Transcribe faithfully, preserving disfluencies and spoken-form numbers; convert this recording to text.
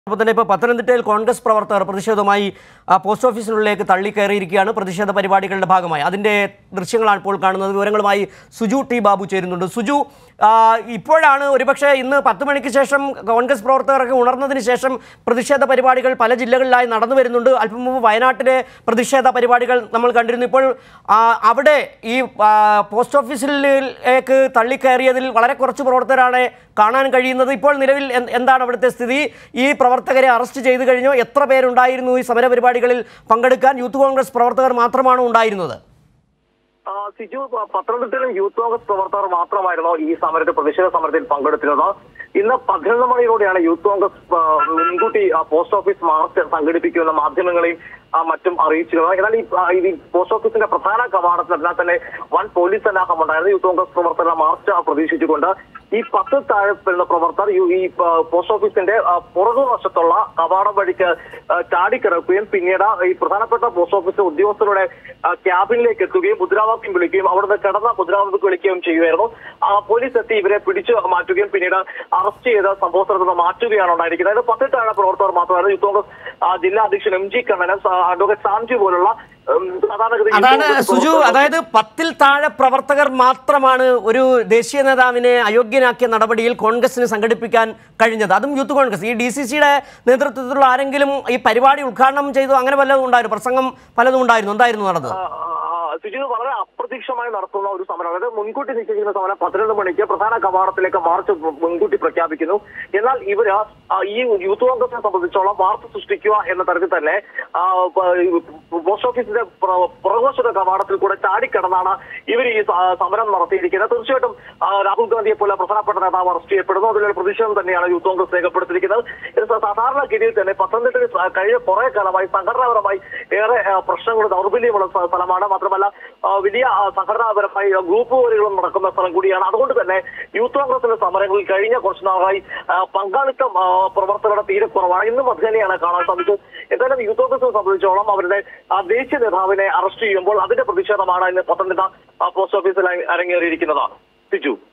അപ്പോൾ തന്നെ ഇപ്പോൾ പത്തനംതിട്ടയിൽ കോൺഗ്രസ് പ്രവർത്തകർ പ്രതിഷേധവുമായി പോസ്റ്റ് ഓഫീസിനുള്ളിലേക്ക് തള്ളിക്കയറിയിരിക്കുകയാണ് പ്രതിഷേധ പരിപാടികളുടെ ഭാഗമായി. അതിൻ്റെ ദൃശ്യങ്ങളാണ് ഇപ്പോൾ കാണുന്നത്. വിവരങ്ങളുമായി സുജു ടി ബാബു ചേരുന്നുണ്ട്. സുജു, ഇപ്പോഴാണ് ഒരുപക്ഷെ ഇന്ന് പത്ത് മണിക്ക് ശേഷം കോൺഗ്രസ് പ്രവർത്തകർക്ക് ഉണർന്നതിന് ശേഷം പ്രതിഷേധ പരിപാടികൾ പല ജില്ലകളിലായി നടന്നു വരുന്നുണ്ട്. അല്പം മുമ്പ് വയനാട്ടിലെ പ്രതിഷേധ പരിപാടികൾ നമ്മൾ കണ്ടിരുന്നു. ഇപ്പോൾ അവിടെ ഈ പോസ്റ്റ് ഓഫീസിലേക്ക് തള്ളിക്കയറിയതിൽ വളരെ കുറച്ച് പ്രവർത്തകരാണ് കാണാൻ കഴിയുന്നത്. ഇപ്പോൾ നിലവിൽ എന്താണ് അവിടുത്തെ സ്ഥിതി? ഈ പ്രവർത്തകരെ അറസ്റ്റ് ചെയ്തു കഴിഞ്ഞോ? എത്ര പേരുണ്ടായിരുന്നു ഈ സമരപരിപാടികളിൽ പങ്കെടുക്കാൻ? യൂത്ത് കോൺഗ്രസ് പ്രവർത്തകർ മാത്രമാണോ ഉണ്ടായിരുന്നത്? സിജു, പത്തനംതിട്ടയിലും യൂത്ത് കോൺഗ്രസ് പ്രവർത്തകർ മാത്രമായിരുന്നു ഈ സമരത്തിൽ പ്രതിഷേധ സമരത്തിൽ പങ്കെടുത്തിരുന്നത്. ഇന്ന് പതിനൊന്ന് മണിയോടെയാണ് യൂത്ത് കോൺഗ്രസ് മുൻകൂട്ടി പോസ്റ്റ് ഓഫീസ് മാർച്ച് സംഘടിപ്പിക്കുമെന്ന മാധ്യമങ്ങളെയും മറ്റും അറിയിച്ചിരുന്നത്. എന്നാൽ ഈ പോസ്റ്റ് ഓഫീസിന്റെ പ്രധാന കവാടത്തിൽ അതിനാൽ തന്നെ വൻ പോലീസ് സന്നാഹം ഉണ്ടായിരുന്നു. യൂത്ത് കോൺഗ്രസ് പ്രവർത്തകരുടെ മാർച്ച് പ്രതീക്ഷിച്ചുകൊണ്ട് ഈ പത്ത് താഴെ വരുന്ന പ്രവർത്തകർ ഈ പോസ്റ്റ് ഓഫീസിന്റെ പുറകുവശത്തുള്ള കവാടം വഴിക്ക് ചാടിക്കിടക്കുകയും പിന്നീട് ഈ പ്രധാനപ്പെട്ട പോസ്റ്റ് ഓഫീസ് ഉദ്യോഗസ്ഥരുടെ ക്യാബിനിലേക്ക് എത്തുകയും മുദ്രാവാക്യം വിളിക്കുകയും അവിടുന്ന് കിടന്ന മുദ്രാവാക്യം വിളിക്കുകയും ചെയ്യുമായിരുന്നു. പോലീസ് എത്തി ഇവരെ പിടിച്ചു മാറ്റുകയും പിന്നീട് അറസ്റ്റ് ചെയ്ത് സംഭവ സ്ഥലത്ത് നിന്ന് മാറ്റുകയാണ് ഉണ്ടായിരിക്കുന്നത്. അതായത് പത്ത് താഴെ പ്രവർത്തകർ മാത്രമായിരുന്നു. യൂത്ത് കോൺഗ്രസ് ജില്ലാ അധ്യക്ഷൻ എം ജി കണ്ണനും അഡ്വക്കേറ്റ് സാംജി പോലുള്ള അതാണ് സുജു. അതായത് പത്തിൽ താഴെ പ്രവർത്തകർ മാത്രമാണ് ഒരു ദേശീയ നേതാവിനെ അയോഗ്യനാക്കിയ നടപടിയിൽ കോൺഗ്രസിന് സംഘടിപ്പിക്കാൻ കഴിഞ്ഞത്. അതും യൂത്ത് കോൺഗ്രസ് ഈ ഡി സി സിയുടെ നേതൃത്വത്തിലുള്ള ആരെങ്കിലും ഈ പരിപാടി ഉദ്ഘാടനം ചെയ്തു? അങ്ങനെ വല്ലതും ഉണ്ടായിരുന്നു? പ്രസംഗം പലതും ഉണ്ടായിരുന്നു? എന്തായിരുന്നു നടന്നത്? സുജി, വളരെ അപ്രതീക്ഷിതമായി നടത്തുന്ന ഒരു സമരം. അതായത് മുൻകൂട്ടി നിശ്ചയിക്കുന്ന സമരം പന്ത്രണ്ട് മണിക്ക് പ്രധാന കവാടത്തിലേക്ക് മാർച്ച് മുൻകൂട്ടി പ്രഖ്യാപിക്കുന്നു. എന്നാൽ ഇവര് ഈ യൂത്ത് കോൺഗ്രസിനെ സംബന്ധിച്ചോളം വാർത്ത സൃഷ്ടിക്കുക എന്ന തരത്തിൽ തന്നെ പോസ്റ്റ് ഓഫീസിന്റെ പുറകുവശത്തെ കവാടത്തിൽ കൂടെ ചാടിക്കിടന്നാണ് ഇവർ ഈ സമരം നടത്തിയിരിക്കുന്നത്. തീർച്ചയായിട്ടും രാഹുൽ ഗാന്ധിയെ പോലെ പ്രധാനപ്പെട്ട നേതാവ് അറസ്റ്റ് ചെയ്യപ്പെടുന്നു. അതിലൊരു പ്രതിഷേധം തന്നെയാണ് യൂത്ത് കോൺഗ്രസ് രേഖപ്പെടുത്തിയിരിക്കുന്നത്. സാധാരണഗതിയിൽ തന്നെ പത്തനംതിട്ടയിൽ കഴിഞ്ഞ കുറെ കാലമായി സംഘടനാപരമായി ഏറെ പ്രശ്നങ്ങൾ ദൗർബല്യമുള്ള സ്ഥലമാണ്. മാത്രമല്ല വലിയ സംഘടനാപരമായി ഗ്രൂപ്പ് പോലുകളും നടക്കുന്ന സ്ഥലം കൂടിയാണ്. അതുകൊണ്ട് തന്നെ യൂത്ത് കോൺഗ്രസിന്റെ സമരങ്ങളിൽ കഴിഞ്ഞ കുറച്ചു നാളായി പങ്കാളിത്തം പ്രവർത്തകരുടെ തീരെ കുറവാണ്. ഇന്നും അത് തന്നെയാണ് കാണാൻ സാധിച്ചത്. എന്തായാലും യൂത്ത് കോൺഗ്രസിനെ സംബന്ധിച്ചോളം അവരുടെ ദേശീയ നേതാവിനെ അറസ്റ്റ് ചെയ്യുമ്പോൾ അതിന്റെ പ്രതിഷേധമാണ് ഇന്ന് പത്തനംതിട്ട പോസ്റ്റ് ഓഫീസിൽ അരങ്ങേറിയിരിക്കുന്നത്. സിജു.